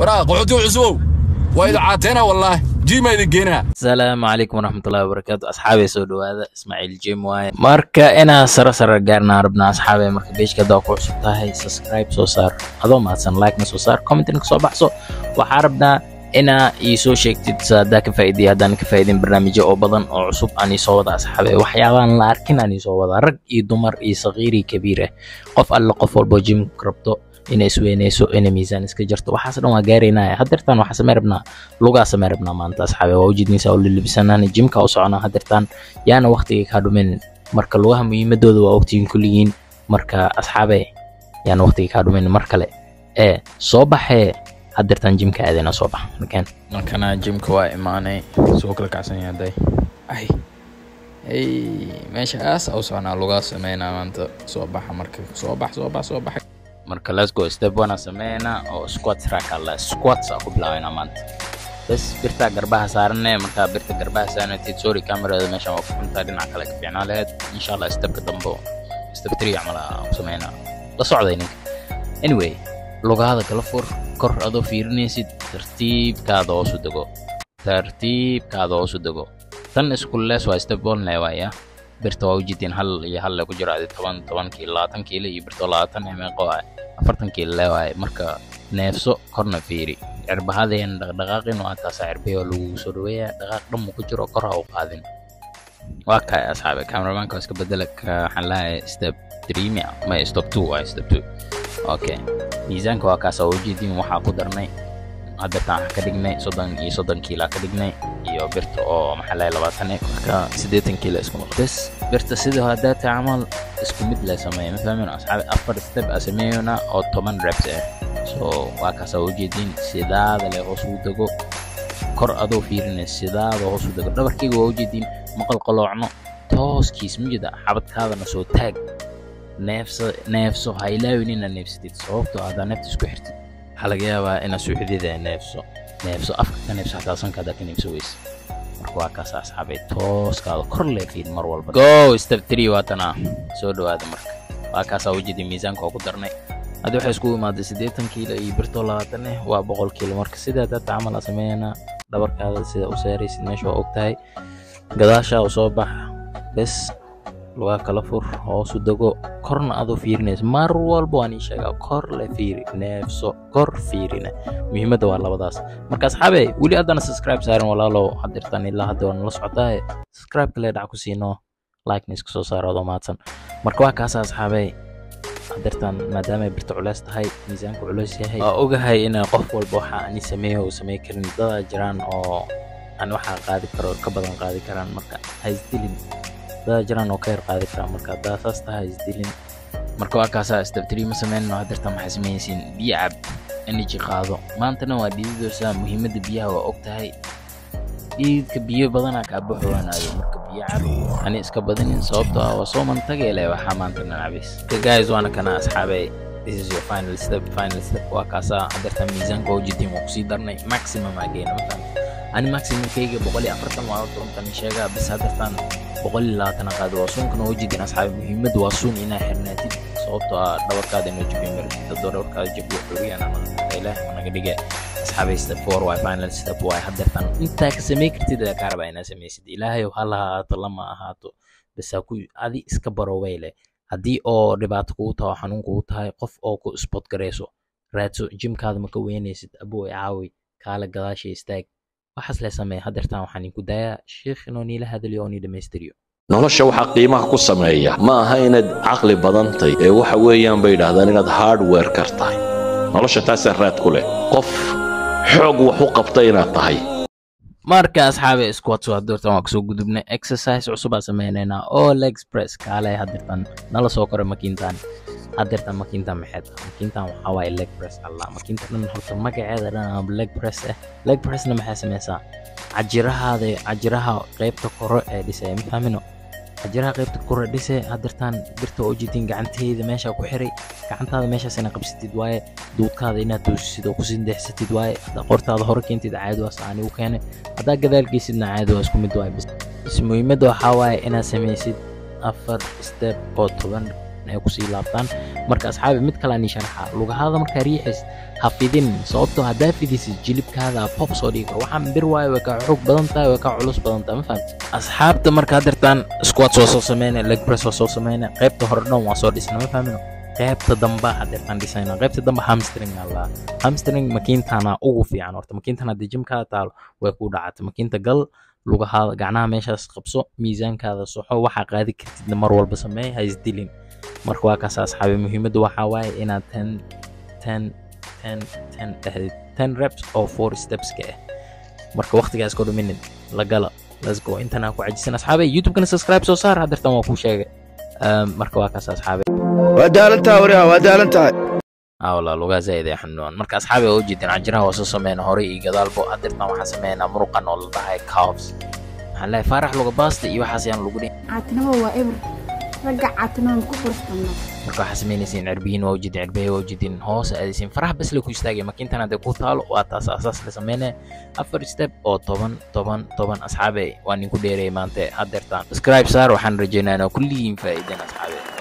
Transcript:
ورا قعدوا عزوو واذا عاتنا والله جيما يدقينا. السلام عليكم ورحمة الله وبركاته أصحابي سودو هذا إسماعيل جيم واي مركا أنا سر قارنا ربنا أصحابي مركا بيش كده وقوع سبتاهي سبسكرايب سو صار هذا ما تسن لايك نسو صار كومنت إنك صو بحصو وحاربنا أنا يسو شيكتي تصدق فايدي هذا كفايدين برنامج أو بدن أو عصب أني صوت أصحابي وحيوان لاركن أني صوت رق يدمر يصغيري كبيرة قف الله قف البوجيم كربتو inay isweynayso inay miisaan iska jarto waxaas dhan waa gaaraynaa hadeertaan waxa sameerbnaa lugaa sameerbnaa maanta asxaabe waa ujeedinaysa oo lilibsanaan jimka u soconaa hadeertaan yaana waqtiga ka dhumin marka lugaha muhiimadooda waa ogtiin kulligiin marka asxaabe yaana waqtiga ka dhumin mar kale soo baxee hadeertaan jimka aadayna soo bax markana jimka waa imaanay soo kala kacsan yahay ay meeshaas u soconaa lugaa sameynaa maanta soo baxa marka soo bax marka let's go step 1 sameeyna oo squats raakala squats aku bilaawayna maanta bas birta garbaha saarnay marka birta garbaha saarnay sorry kamerada meesha waa ku xuntaa dhinaca kale ka fiicnaa lahayd insha Allah step dambo step 3 amala sameeyna la socdayna anyway lugahada kala fur kor adoo fiirinaysid tartiibkaada oo soo dago tan isku lees waa step 1 leewaya birta waa ujeedin hal iyo hal ku jira 10 kiilo 20 kiilo iyo birta 20 meeqo 40 kiilo leeyahay marka neefso korna fiiri cirbahadeen dhaqdhaqaaqin waa taas cirbiyo lagu soo dhaweeyaa dhaqaaq dhan ku jiro kor ha u qaadin waa ka asxaabe cameramanka iska bedelka xalaay step 3 ma step 2 okay miisaanka waa kaas oo ujeedin waxa ku darnay hadda taan ka dhignay 30 kiilo ka dhignay iyo birta oo maxalay 20 marka 80 kiilo isku noqdes birta sidoo hadda taamal isku mid la sameeyay fahmin asxaabi afar step asameeyna oo 10 reps so waa ka soo jeedin sidaada le hoos u dago kor adoo fiirinay sidaada hoos u dago dhabarkayga waa ujeedin maqal qaloocno tooskiis mujida xabadkaadana soo taag neefso haylaawinina neefsatid sababtoo aad neefta isku xirtid laga yaabaa ina suuxdida neefso afka ka neefso hataa sankaada ka neefso weys marka waa kaas asxaabay tooskaada kor leefiid mar walba go step 3 waatana soo dhawaada marka waa kaas wajidi miisaanka ku darnay hadda waxa isku imaaday 80 kiilo iyo birto 20 waa 100 kiilo marka sidaa dad amal sameeyna dhabarkaada sida u saaraysid meesha waa ogtahay gadaasha u soo bax bas lugaa kala fur hoos u dago korna adoo fiirinaysa mar walba waan sheega kor la fiiri neefso kor fiirina muhiimada waa labadaas marka asxaabe wali adana subscribe saaran walaalo hadirtan ilaa hadda waan la socotaa subscribe kale dhac ku siino like nis soo saarado maadsan marka waa kaas asxaabe hadirtan maadaama birta culays tahay miisaanku culays yahay ogahay in qof walba waxa aan sameeyo karin dad jiraan oo aan waxa qaadi karo ka badan qaadi karaan marka haysdilin dad jiraan oo ka yar qaadi kara marka daasaas tahay isdilin marka waa kaas step 3 ma sameeyno hadirta ma xismeysin biyo cab energy qaado maantana waa dhiidoosa muhiimada biyaha waa ogtahay dhiidka biyo badan ka buuxwanaado marka biyo cab ani iska badanin sababtoo ah soo mantaga ilaa waxa maantana cabis guys waana kana asxaabay this is your final step waa kaas hadirta miisaanka oo jidin oo si darnay maximum again ani maximum kayga 140 waa runtan sheega bas hadirtan 120 qaado waa suunkana wajidin asxaab muhiimad waa suun ina xirnaatid sababtoo ah dhabarkaada inuu jibin markii dhabarkaada jibo xuriyana ilaahay naga dhigay asxaabay step 4 waa final step waa hadirtan inta ka sameey kartid ka rabaa ina sameeysid ilaahay waxa lama ahaato bas ku adi iska baro weyle hadii oo dhibaato ku tahay xanuun ku tahay qof oo ku spot gareyso raadso jimkaada ma ka weynaysid aboo caawi kala gadaashay istaag waxaas la sameey hadirtan waxaan ku dayaa sheekh inoo niila hadaliyo oo dhameystiriyo nolosha waxa qiimaha ku sameeya ma aha inaad aqli badantay ee waxa weeyaan bay yiraahdaan inaad hardware kartahay nolosha taas raad ku leh qof xoog wax u qabtay inaad tahay marka asxaabe squats waa doortan waa soo gudubnay exercise cusub sameeynayna oo leg press kale hadirtan nala soo koro makiintan hadirtan makiintan maxay makiintan waxa way leg press Allah makiintan dhan horta magaceeda dhan leg press na maxay sameeysaa ajiraha qaybta koro ee dhisay ma fahmino ajiraha qaybta koro dhisay hadirtan birta oo jidin gacanteeda meesha ku xiray gacantaada meeshaas ina qabsatid waaye duudkaada inaad toosisid oo ku sindeexsatid waaye qortaada hore keentid caadi waa saani u keenay hadaa gadaalkiisidna caadi waa isku mid waaye bas muhiimada waxa waaye inaad sameysid 4 step oo 10 ay ku sii laabtaan marka asxaabi mid kale aan sharaxa lugahaada marka riixis hafidin sababtoo hadaa fidisid jilibkaada pop soo dhigo waxaan bir waayo way ka xoog badan tahay way ka culus badan tahay ma fahamtid asxaabta marka hadirtaan squat soo sameeyna leg press soo sameeyna qaybta hore dhan waa soo dhisna ma fahmino qaybta dambe hadirtaan dhisayna qaybta dambe hamstring alla hamstring makiintana ugu fiican horta makiintana hadii jimkaada taalo way ku dhacatay makiinta gal lugahaada gacnaha meeshaas qabso miisaankaada soxo waxa qaadi kartid mar walba sameey ha isdilin marka waa kaas asxaabi muhiimadu waxa waaye inaad 10 reps or 4 steps ka marka waqtigaas ku dhumin la gala let's go intana ku cajisan asxaabi youtube kana subscribe soo saar hadirtan waa ku sheegay marka waa kaas asxaabi wadaalantaa wariha wadaalantaa والله لوغا زايد يا حنون marka asxaabi oo jidin ajiraha oo soo sameeyna hore iyo gadaalbo hadirtan waxa sameeyna muruqan oo la dhahay calves waxaan la farax luga baasta iyo waxaas yaan lagu dhigay caatnimo waa eber raga caatnimo ku qurxana marka waxa sameeynaysiin cirbiin oo jidin cirbiye oo jidin hoos aadaysiin farax bas la ku istaagay makiintan hada ku taalo waa taas asaas la sameeyna afar step oo 10 asxaabi waan ku dheereey maanta hadirtan subscribe saar waxaan rajaynaynaa kulliin faa'iideen asxaabi